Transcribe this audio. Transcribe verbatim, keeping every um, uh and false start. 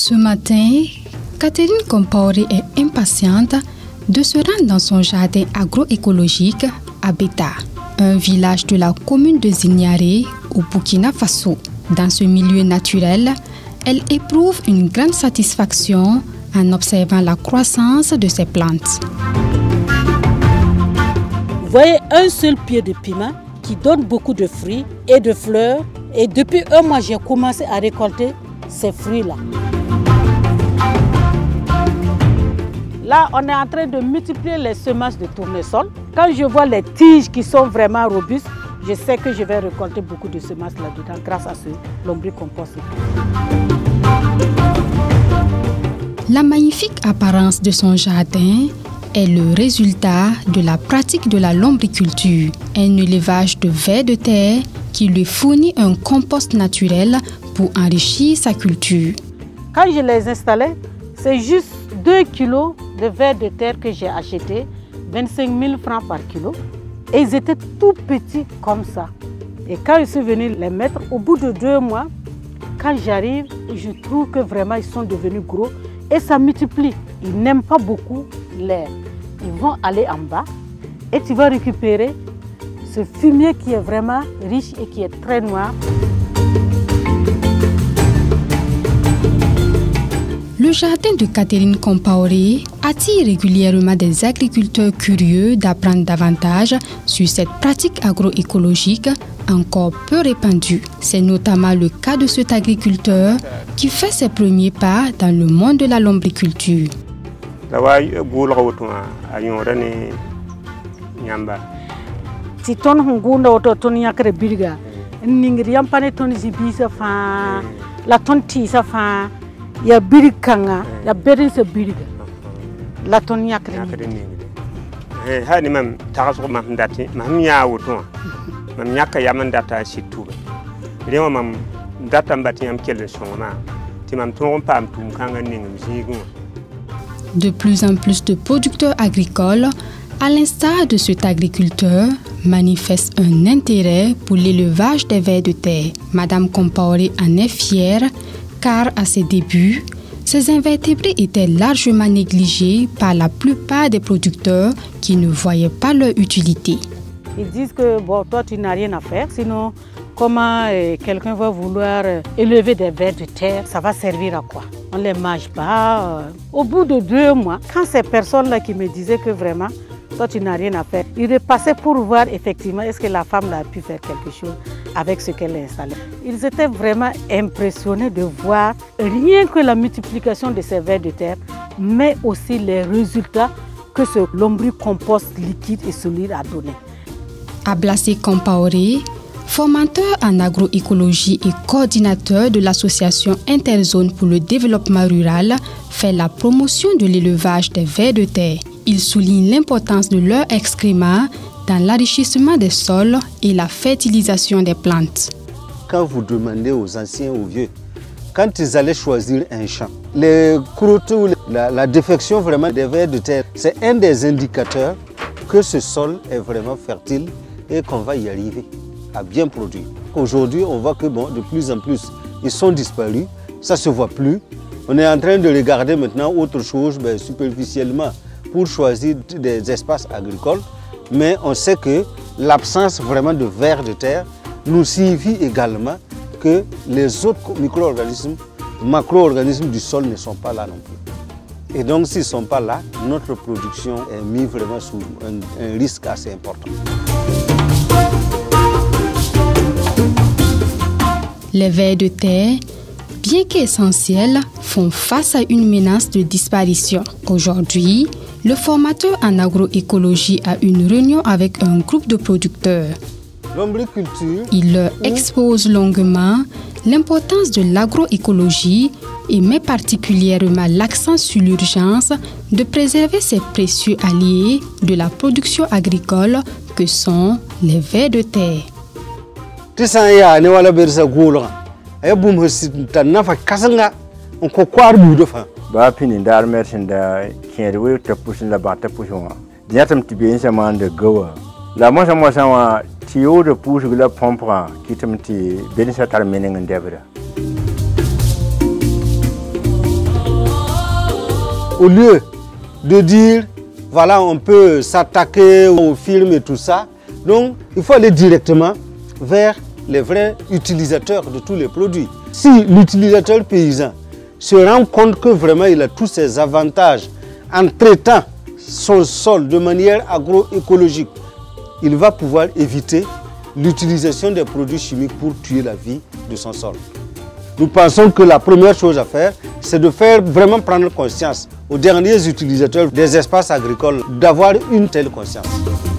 Ce matin, Catherine Compaoré est impatiente de se rendre dans son jardin agroécologique à Beta, un village de la commune de Zignaré au Burkina Faso. Dans ce milieu naturel, elle éprouve une grande satisfaction en observant la croissance de ses plantes. Vous voyez un seul pied de piment qui donne beaucoup de fruits et de fleurs. Et depuis un mois, j'ai commencé à récolter ces fruits-là. Là, on est en train de multiplier les semences de tournesol. Quand je vois les tiges qui sont vraiment robustes, je sais que je vais récolter beaucoup de semences là-dedans grâce à ce lombricompost. La magnifique apparence de son jardin est le résultat de la pratique de la lombriculture, un élevage de vers de terre qui lui fournit un compost naturel pour enrichir sa culture. Quand je les installais, c'est juste deux kilos de vers de terre que j'ai acheté, vingt-cinq mille francs par kilo. Et ils étaient tout petits comme ça. Et quand je suis venu les mettre, au bout de deux mois, quand j'arrive, je trouve que vraiment ils sont devenus gros et ça multiplie. Ils n'aiment pas beaucoup l'air. Ils vont aller en bas et tu vas récupérer ce fumier qui est vraiment riche et qui est très noir. Le jardin de Catherine Compaoré attire régulièrement des agriculteurs curieux d'apprendre davantage sur cette pratique agroécologique encore peu répandue. C'est notamment le cas de cet agriculteur qui fait ses premiers pas dans le monde de la lombriculture. Si ton hungunda auto ton yakre birga ningriam pane ton zibisa fa la ton tisa fa ya birkanga ya berin se birga la ton yakre eh hani mam tagaso mam dati mam nya wuto mam nyaka yaman data situba rewa mam data mbati am kele songma ti mam ton pam tum kanga ningam zigu. De plus en plus de producteurs agricoles, à l'instar de cet agriculteur, manifeste un intérêt pour l'élevage des vers de terre. Madame Compaoré en est fière car à ses débuts, ces invertébrés étaient largement négligés par la plupart des producteurs qui ne voyaient pas leur utilité. Ils disent que bon, toi tu n'as rien à faire, sinon comment euh, quelqu'un va vouloir euh, élever des vers de terre, ça va servir à quoi? On ne les mange pas. Euh. Au bout de deux mois, quand ces personnes-là qui me disaient que vraiment toi tu n'as rien à faire, ils repassaient pour voir effectivement est-ce que la femme a pu faire quelque chose avec ce qu'elle a installé. Ils étaient vraiment impressionnés de voir rien que la multiplication de ces vers de terre, mais aussi les résultats que ce lombricompost liquide et solide a donné. Ablassé Compaoré, formateur en agroécologie et coordinateur de l'association Interzone pour le développement rural, fait la promotion de l'élevage des vers de terre. Il souligne l'importance de leurs excréments dans l'enrichissement des sols et la fertilisation des plantes. Quand vous demandez aux anciens, aux vieux, quand ils allaient choisir un champ, les croûtes, la, la défection vraiment des vers de terre, c'est un des indicateurs que ce sol est vraiment fertile et qu'on va y arriver à bien produire. Aujourd'hui, on voit que bon, de plus en plus, ils sont disparus, ça ne se voit plus. On est en train de regarder maintenant autre chose ben, superficiellement pour choisir des espaces agricoles, mais on sait que l'absence vraiment de vers de terre nous signifie également que les autres micro-organismes, macro-organismes du sol ne sont pas là non plus. Et donc s'ils ne sont pas là, notre production est mise vraiment sous un, un risque assez important. Les vers de terre, bien qu'essentiels, font face à une menace de disparition. Aujourd'hui, le formateur en agroécologie a une réunion avec un groupe de producteurs. Il leur expose longuement l'importance de l'agroécologie et met particulièrement l'accent sur l'urgence de préserver ces précieux alliés de la production agricole que sont les vers de terre. Ba pini dar mersin da kienwe ta pusin la ba ta pusin wa diatam tibien sama de gowa la mo sama sama tio de pus la pompra kitam ti benisa tar meneng ndebra au lieu de dire, voilà, on peut s'attaquer aux firmes et tout ça, donc il faut aller directement vers les vrais utilisateurs de tous les produits. Si l'utilisateur paysan se rend compte que vraiment il a tous ces avantages en traitant son sol de manière agroécologique, il va pouvoir éviter l'utilisation des produits chimiques pour tuer la vie de son sol. Nous pensons que la première chose à faire, c'est de faire vraiment prendre conscience aux derniers utilisateurs des espaces agricoles d'avoir une telle conscience.